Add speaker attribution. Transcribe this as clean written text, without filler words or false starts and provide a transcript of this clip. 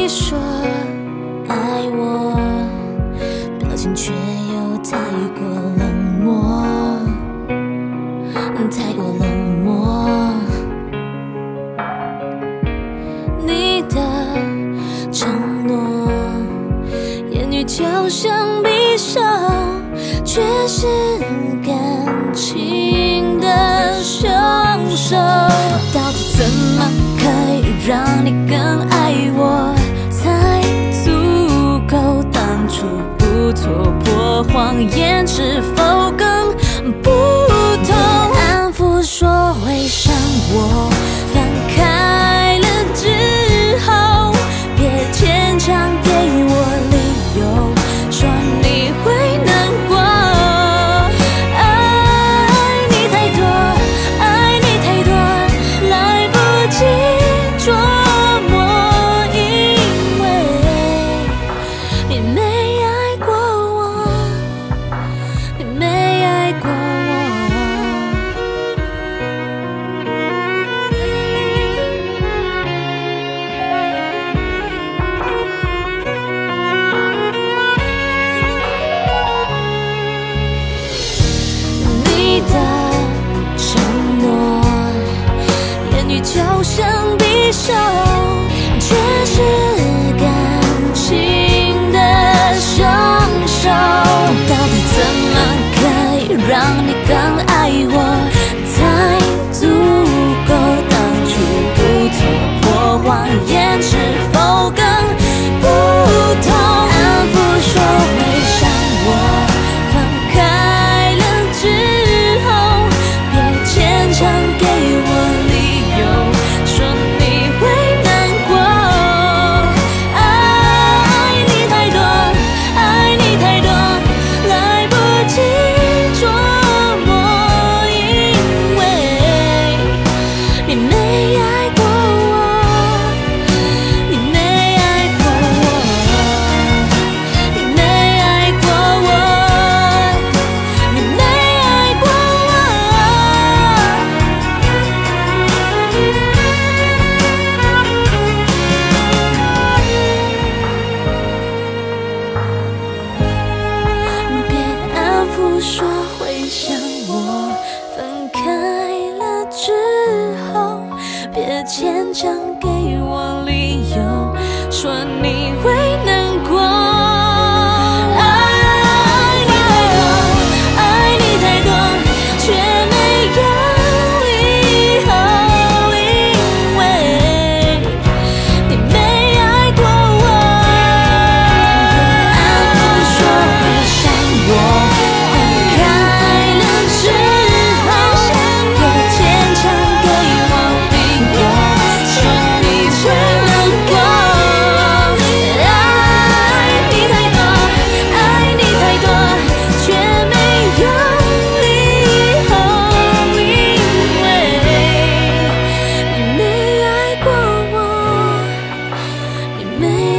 Speaker 1: 说爱我，表情却又太过冷漠，太过冷漠。你的承诺，言语就像匕首，却是感情的凶手。到底怎么可以让你更爱我，才足够当初不戳破谎言，是否更不同？安抚说会伤我，放开了之后，别牵强给我理由，说你会难过。爱你太多，爱你太多，来不及琢磨，因为你没爱过我，你没爱过我。你的承诺，言语就像匕首，却是感情的凶手。到底怎么可以让你更爱我，才足够当初不戳破谎言，是否更不同？安抚说会伤我，放开了之后，别牵强给我理由，说你会难过。爱你太多，爱你太多，来不及琢磨，因为你没爱过我，你没爱过我，你没爱过我，你没爱过我。别安抚说会想我，分开了之后，别牵强给我理由，说你会难过。爱你太多，爱你太多，却没有理由，因为你没爱过我。别安抚说会伤我，放开了之后，别牵强给我理由，说你会难过。爱你太多，爱你太多，却没有理由，因为你没爱过我，你没